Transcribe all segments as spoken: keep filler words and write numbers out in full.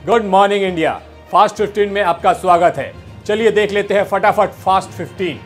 Good morning India, fast fifteen में आपका स्वागत है। चलिए देख लेते हैं फटाफट फास्ट फिफ्टीन।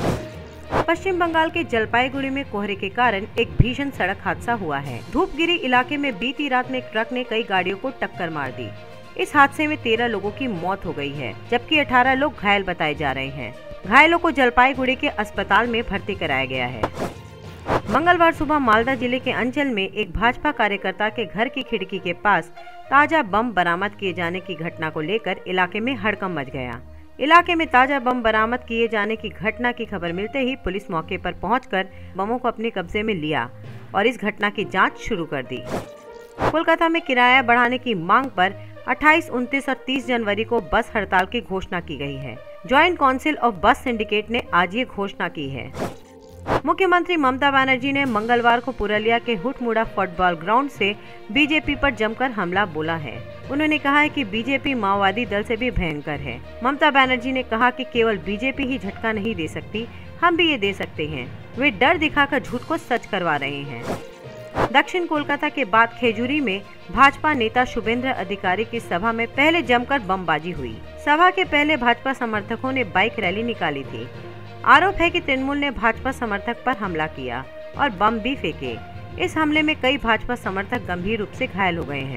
पश्चिम बंगाल के जलपाईगुड़ी में कोहरे के कारण एक भीषण सड़क हादसा हुआ है। धूपगिरी इलाके में बीती रात में एक ट्रक ने कई गाड़ियों को टक्कर मार दी। इस हादसे में तेरह लोगों की मौत हो गई है, जबकि अठारह लोग घायल बताए जा रहे हैं। घायलों को जलपाईगुड़ी के अस्पताल में भर्ती कराया गया है। मंगलवार सुबह मालदा जिले के अंचल में एक भाजपा कार्यकर्ता के घर की खिड़की के पास ताजा बम बरामद किए जाने की घटना को लेकर इलाके में हड़कंप मच गया। इलाके में ताजा बम बरामद किए जाने की घटना की खबर मिलते ही पुलिस मौके पर पहुंचकर बमों को अपने कब्जे में लिया और इस घटना की जांच शुरू कर दी। कोलकाता में किराया बढ़ाने की मांग पर अट्ठाईस, उनतीस और तीस जनवरी को बस हड़ताल की घोषणा की गई है। Joint council of bus syndicate ने आज ये घोषणा की है। मुख्यमंत्री ममता बनर्जी ने मंगलवार को पुरुलिया के हुटमुड़ा फुटबॉल ग्राउंड से बीजेपी पर जमकर हमला बोला है। उन्होंने कहा है कि बीजेपी माओवादी दल से भी भयंकर है। ममता बनर्जी ने कहा कि केवल बीजेपी ही झटका नहीं दे सकती, हम भी ये दे सकते हैं। वे डर दिखाकर झूठ को सच करवा रहे हैं। दक्षिण कोलकाता के बाद खेजूरी में भाजपा नेता शुभेंद्र अधिकारी की सभा में पहले जमकर बमबाजी हुई। सभा के पहले भाजपा समर्थकों ने बाइक रैली निकाली थी। आरोप है कि तृणमूल ने भाजपा समर्थक पर हमला किया और बम भी फेंके। इस हमले में कई भाजपा समर्थक गंभीर रूप से घायल हो गए हैं।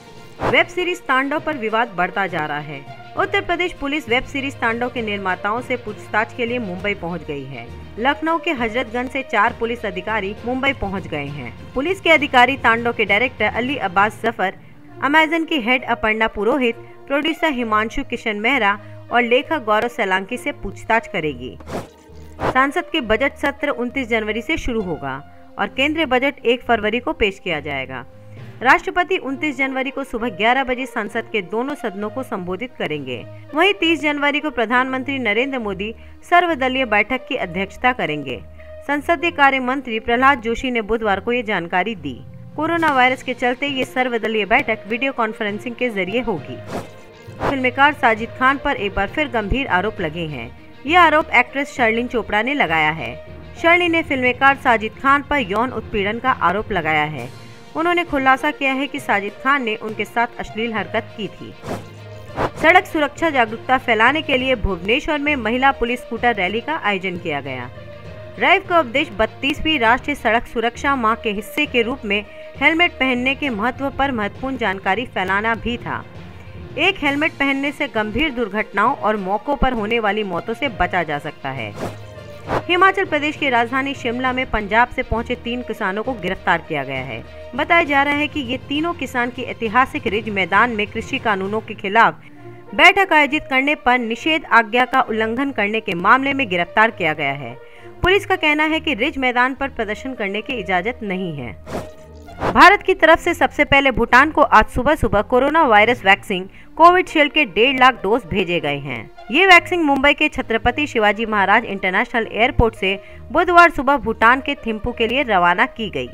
वेब सीरीज तांडव पर विवाद बढ़ता जा रहा है। उत्तर प्रदेश पुलिस वेब सीरीज तांडव के निर्माताओं से पूछताछ के लिए मुंबई पहुंच गई है। लखनऊ के हजरतगंज से चार पुलिस अधिकारी मुंबई पहुंच गए हैं। पुलिस के अधिकारी तांडव के डायरेक्टर अली अब्बास जफर, अमेजन की हेड अपर्णा पुरोहित, प्रोड्यूसर हिमांशु किशन मेहरा और लेखक गौरव सोलंकी से पूछताछ करेगी। संसद के बजट सत्र उनतीस जनवरी से शुरू होगा और केंद्रीय बजट एक फरवरी को पेश किया जाएगा। राष्ट्रपति उनतीस जनवरी को सुबह ग्यारह बजे संसद के दोनों सदनों को संबोधित करेंगे। वहीं तीस जनवरी को प्रधानमंत्री नरेंद्र मोदी सर्वदलीय बैठक की अध्यक्षता करेंगे। संसदीय कार्य मंत्री प्रहलाद जोशी ने बुधवार को ये जानकारी दी। कोरोना वायरस के चलते ये सर्वदलीय बैठक वीडियो कॉन्फ्रेंसिंग के जरिए होगी। फिल्मकार साजिद खान पर एक बार फिर गंभीर आरोप लगे हैं। ये आरोप एक्ट्रेस शर्लिन चोपड़ा ने लगाया है। शर्लिन ने फिल्मकार साजिद खान पर यौन उत्पीड़न का आरोप लगाया है। उन्होंने खुलासा किया है कि साजिद खान ने उनके साथ अश्लील हरकत की थी। सड़क सुरक्षा जागरूकता फैलाने के लिए भुवनेश्वर में महिला पुलिस स्कूटर रैली का आयोजन किया गया। रैली का उद्देश्य बत्तीसवीं राष्ट्रीय सड़क सुरक्षा माह के हिस्से के रूप में हेलमेट पहनने के महत्व पर महत्वपूर्ण जानकारी फैलाना भी था। एक हेलमेट पहनने से गंभीर दुर्घटनाओं और मौकों पर होने वाली मौतों से बचा जा सकता है। हिमाचल प्रदेश की राजधानी शिमला में पंजाब से पहुंचे तीन किसानों को गिरफ्तार किया गया है। बताया जा रहा है कि ये तीनों किसान की ऐतिहासिक रिज मैदान में कृषि कानूनों के खिलाफ बैठक आयोजित करने पर निषेध आज्ञा का उल्लंघन करने के मामले में गिरफ्तार किया गया है। पुलिस का कहना है कि रिज मैदान पर प्रदर्शन करने की इजाजत नहीं है। भारत की तरफ से सबसे पहले भूटान को आज सुबह सुबह कोरोना वायरस वैक्सीन कोविशील्ड के डेढ़ लाख डोज भेजे गए हैं। ये वैक्सीन मुंबई के छत्रपति शिवाजी महाराज इंटरनेशनल एयरपोर्ट से बुधवार सुबह भूटान के थिम्पू के लिए रवाना की गई।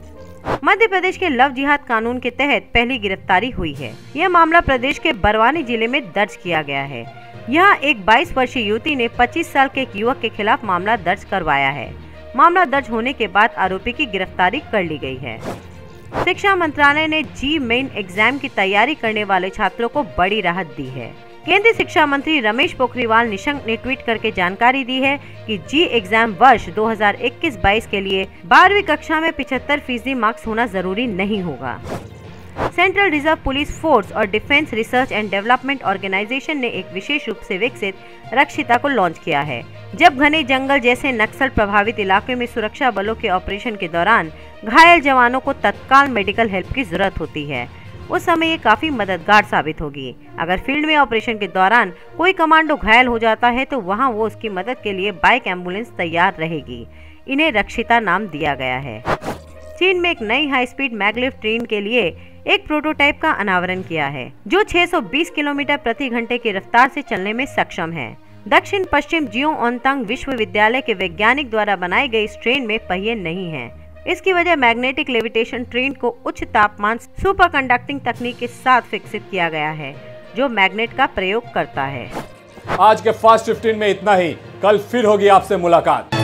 मध्य प्रदेश के लव जिहाद कानून के तहत पहली गिरफ्तारी हुई है। यह मामला प्रदेश के बरवानी जिले में दर्ज किया गया है। यहाँ एक बाईस वर्षीय युवती ने पच्चीस साल के एक युवक के खिलाफ मामला दर्ज करवाया है। मामला दर्ज होने के बाद आरोपी की गिरफ्तारी कर ली गई है। शिक्षा मंत्रालय ने जी मेन एग्जाम की तैयारी करने वाले छात्रों को बड़ी राहत दी है। केंद्रीय शिक्षा मंत्री रमेश पोखरियाल निशंक ने ट्वीट करके जानकारी दी है कि जी एग्जाम वर्ष दो हज़ार इक्कीस बाईस के लिए बारहवीं कक्षा में पिछहत्तर फीसदी मार्क्स होना जरूरी नहीं होगा। सेंट्रल रिजर्व पुलिस फोर्स और defence research and development organisation ने एक विशेष रूप से विकसित रक्षिता को लॉन्च किया है। जब घने जंगल जैसे नक्सल प्रभावित इलाके में सुरक्षा बलों के ऑपरेशन के दौरान घायल जवानों को तत्काल मेडिकल हेल्प की जरूरत होती है, उस समय ये काफी मददगार साबित होगी। अगर फील्ड में ऑपरेशन के दौरान कोई कमांडो घायल हो जाता है तो वहां वो उसकी मदद के लिए बाइक एम्बुलेंस तैयार रहेगी। इन्हें रक्षिता नाम दिया गया है। चीन में एक नई हाई स्पीड मैग्लेव ट्रेन के लिए एक प्रोटोटाइप का अनावरण किया है, जो छह सौ बीस किलोमीटर प्रति घंटे की रफ्तार से चलने में सक्षम है। दक्षिण पश्चिम जियोओंतांग विश्वविद्यालय के वैज्ञानिक द्वारा बनाई गई इस ट्रेन में पहिए नहीं हैं। इसकी वजह मैग्नेटिक लेविटेशन ट्रेन को उच्च तापमान सुपर कंडक्टिंग तकनीक के साथ विकसित किया गया है, जो मैग्नेट का प्रयोग करता है। आज के फास्ट फिफ्टीन में इतना ही। कल फिर होगी आपसे मुलाकात।